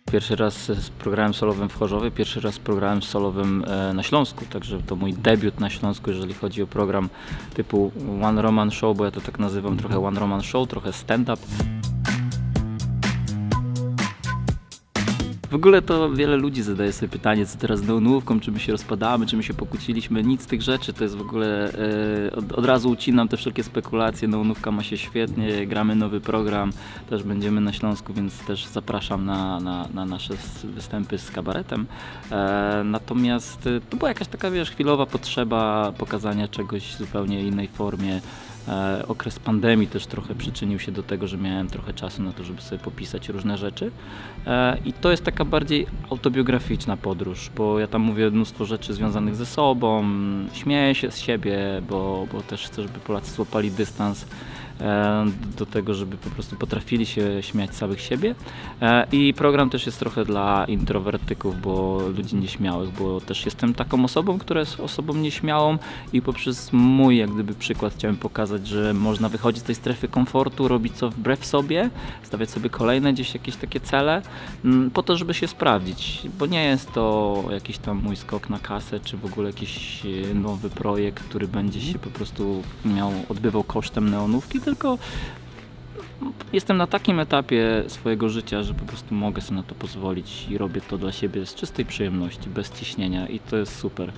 Pierwszy raz z programem solowym w Chorzowie, pierwszy raz z programem solowym na Śląsku, także to mój debiut na Śląsku, jeżeli chodzi o program typu One Roman Show, bo ja to tak nazywam, trochę One Roman Show, trochę stand-up. W ogóle to wiele ludzi zadaje sobie pytanie, co teraz z neonówką, czy my się rozpadamy, czy my się pokłóciliśmy. Nic z tych rzeczy, to jest w ogóle, od razu ucinam te wszelkie spekulacje, neonówka ma się świetnie, gramy nowy program, też będziemy na Śląsku, więc też zapraszam na nasze występy z kabaretem. Natomiast to była jakaś taka, wiesz, chwilowa potrzeba pokazania czegoś w zupełnie innej formie. Okres pandemii też trochę przyczynił się do tego, że miałem trochę czasu na to, żeby sobie popisać różne rzeczy i to jest taka bardziej autobiograficzna podróż, bo ja tam mówię mnóstwo rzeczy związanych ze sobą, śmieję się z siebie, bo też chcę, żeby Polacy złapali dystans do tego, żeby po prostu potrafili się śmiać z samych siebie i program też jest trochę dla introwertyków, bo ludzi nieśmiałych, bo też jestem taką osobą, która jest osobą nieśmiałą i poprzez mój jak gdyby przykład chciałem pokazać, że można wychodzić z tej strefy komfortu, robić co wbrew sobie, stawiać sobie kolejne gdzieś jakieś takie cele po to, żeby się sprawdzić, bo nie jest to jakiś tam mój skok na kasę, czy w ogóle jakiś nowy projekt, który będzie się po prostu odbywał kosztem neonówki, tylko jestem na takim etapie swojego życia, że po prostu mogę sobie na to pozwolić i robię to dla siebie z czystej przyjemności, bez ciśnienia i to jest super.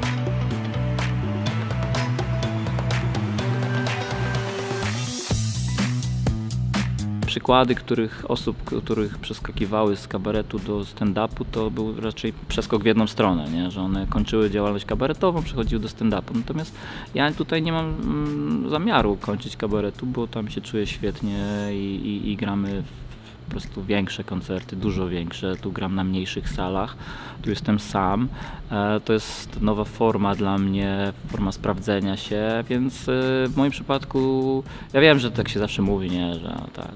Przykłady osób, których przeskakiwały z kabaretu do stand-upu, to był raczej przeskok w jedną stronę, nie? Że one kończyły działalność kabaretową, przechodziły do stand-upu. Natomiast ja tutaj nie mam zamiaru kończyć kabaretu, bo tam się czuję świetnie i gramy po prostu większe koncerty, dużo większe. Tu gram na mniejszych salach, tu jestem sam. To jest nowa forma dla mnie, forma sprawdzenia się, więc w moim przypadku, ja wiem, że tak się zawsze mówi, nie, że no tak,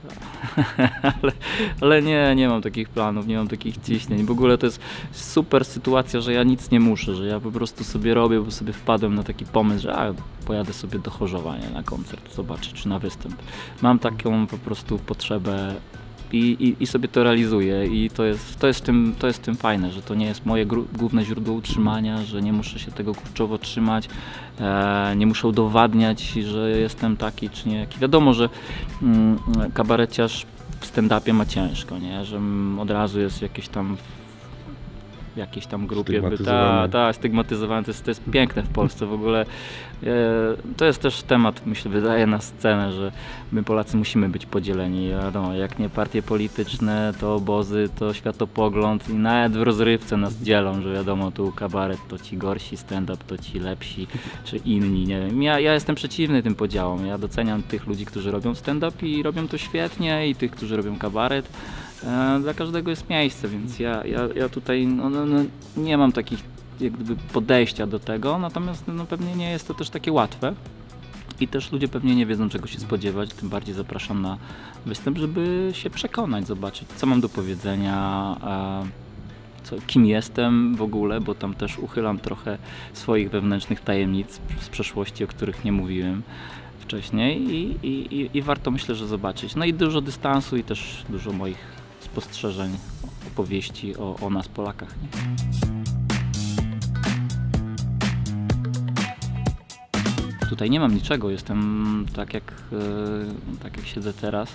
ale nie mam takich planów, nie mam takich ciśnień. W ogóle to jest super sytuacja, że ja nic nie muszę, że ja po prostu sobie robię, bo sobie wpadłem na taki pomysł, że pojadę sobie do Chorzowa, nie, na koncert, zobaczyć, czy na występ. Mam taką po prostu potrzebę i sobie to realizuję i to jest w tym fajne, że to nie jest moje główne źródło utrzymania, że nie muszę się tego kurczowo trzymać, nie muszę udowadniać, że jestem taki czy nie jaki. Wiadomo, że kabareciarz w stand-upie ma ciężko, nie? Że od razu jest w jakiejś tam grupie, stygmatyzowany. To jest piękne w Polsce w ogóle. To jest też temat, myślę, wydaje na scenę, że my Polacy musimy być podzieleni. Wiadomo, jak nie partie polityczne, to obozy, to światopogląd i nawet w rozrywce nas dzielą, że wiadomo, tu kabaret to ci gorsi, stand-up to ci lepsi, czy inni, nie wiem. Ja jestem przeciwny tym podziałom. Ja doceniam tych ludzi, którzy robią stand-up i robią to świetnie i tych, którzy robią kabaret. Dla każdego jest miejsce, więc ja tutaj nie mam takich jak gdyby podejścia do tego, natomiast pewnie nie jest to też takie łatwe i też ludzie pewnie nie wiedzą, czego się spodziewać, tym bardziej zapraszam na występ, żeby się przekonać, zobaczyć, co mam do powiedzenia, kim jestem w ogóle, bo tam też uchylam trochę swoich wewnętrznych tajemnic z przeszłości, o których nie mówiłem wcześniej i warto, myślę, że zobaczyć. No i dużo dystansu i też dużo moich spostrzeżeń, opowieści o nas, Polakach. Nie? Tutaj nie mam niczego, jestem tak jak siedzę teraz.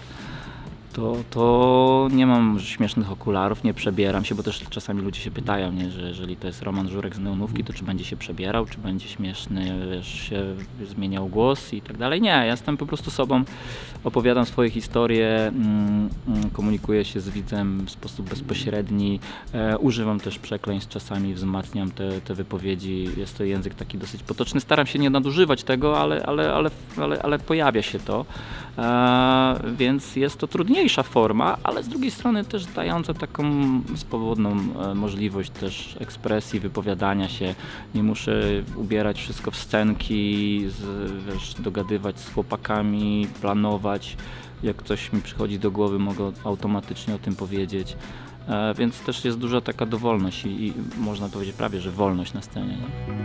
To nie mam śmiesznych okularów, nie przebieram się, bo też czasami ludzie się pytają, nie, że jeżeli to jest Roman Żurek z neonówki, to czy będzie się przebierał, czy będzie śmieszny, wiesz, się zmieniał głos i tak dalej. Nie, ja jestem po prostu sobą, opowiadam swoje historie, komunikuję się z widzem w sposób bezpośredni, używam też przekleństw, czasami wzmacniam te wypowiedzi, jest to język taki dosyć potoczny, staram się nie nadużywać tego, ale pojawia się to, więc jest to trudniejsze forma, ale z drugiej strony też dająca taką swobodną możliwość też ekspresji, wypowiadania się. Nie muszę ubierać wszystko w scenki, dogadywać z chłopakami, planować. Jak coś mi przychodzi do głowy, mogę automatycznie o tym powiedzieć. Więc też jest duża taka dowolność i można powiedzieć prawie, że wolność na scenie. Nie?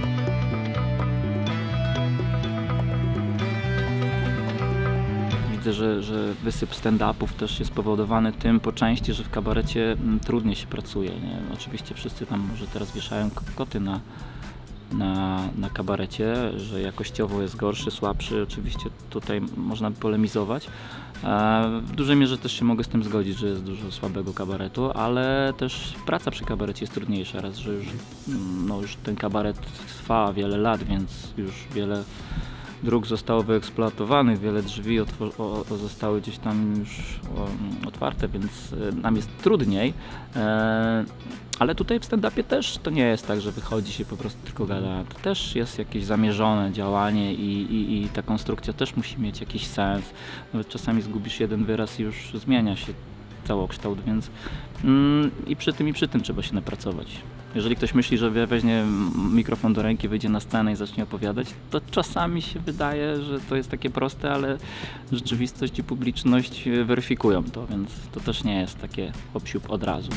Widzę, widzę, że wysyp stand-upów też jest spowodowany tym po części, że w kabarecie trudniej się pracuje. Nie? Oczywiście wszyscy tam może teraz wieszają koty na kabarecie, że jakościowo jest gorszy, słabszy. Oczywiście tutaj można polemizować. W dużej mierze też się mogę z tym zgodzić, że jest dużo słabego kabaretu, ale też praca przy kabarecie jest trudniejsza. Raz, że już ten kabaret trwa wiele lat, więc już wiele dróg zostało wyeksploatowanych, wiele drzwi zostały gdzieś tam już otwarte, więc nam jest trudniej. Ale tutaj w stand-upie też to nie jest tak, że wychodzi się po prostu tylko gada. To też jest jakieś zamierzone działanie i ta konstrukcja też musi mieć jakiś sens. Nawet czasami zgubisz jeden wyraz i już zmienia się całokształt, więc i przy tym trzeba się napracować. Jeżeli ktoś myśli, że weźmie mikrofon do ręki, wyjdzie na scenę i zacznie opowiadać, to czasami się wydaje, że to jest takie proste, ale rzeczywistość i publiczność weryfikują to, więc to też nie jest takie hop-siup od razu.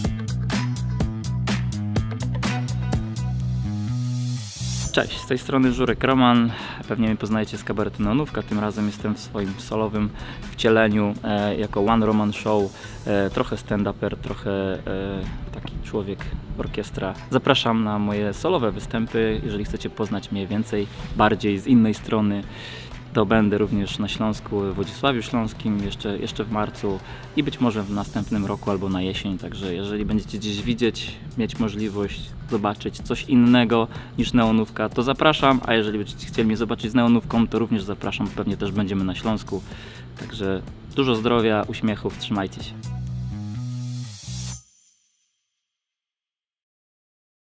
Cześć, z tej strony Żurek Roman, pewnie mnie poznajecie z kabaretu Neonówka, tym razem jestem w swoim solowym wcieleniu jako One Roman Show, trochę stand-uper, trochę taki człowiek orkiestra. Zapraszam na moje solowe występy, jeżeli chcecie poznać mnie więcej, bardziej z innej strony. To będę również na Śląsku, w Wodzisławiu Śląskim jeszcze w marcu i być może w następnym roku albo na jesień, także jeżeli będziecie gdzieś widzieć, mieć możliwość zobaczyć coś innego niż Neonówka, to zapraszam, a jeżeli będziecie chcieli mnie zobaczyć z Neonówką, to również zapraszam, pewnie też będziemy na Śląsku, także dużo zdrowia, uśmiechów, trzymajcie się.